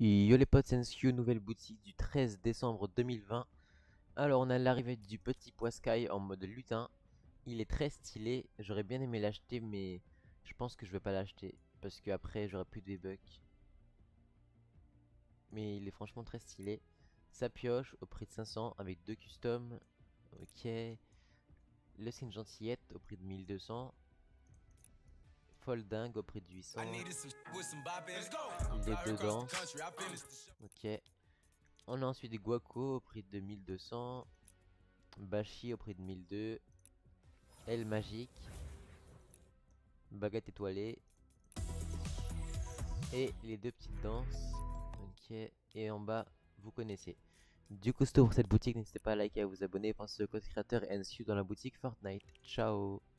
Yo les potes, Sensio, nouvelle boutique du 13 décembre 2020. Alors on a l'arrivée du petit Poiscaille en mode lutin. Il est très stylé, j'aurais bien aimé l'acheter mais je pense que je vais pas l'acheter parce que après j'aurai plus de V-Bucks. Mais il est franchement très stylé. Sa pioche au prix de 500 avec deux customs. Ok. Le signe gentillette au prix de 1200. Folding au prix de 800. Il est dedans. Ok. On a ensuite Guaco au prix de 1200. Bashi au prix de 1002. Elle magique. Baguette étoilée. Et les deux petites danses. Ok. Et en bas, vous connaissez. Du coup, c'est tout pour cette boutique. N'hésitez pas à liker et à vous abonner. Pensez au code créateur et NSU dans la boutique Fortnite. Ciao.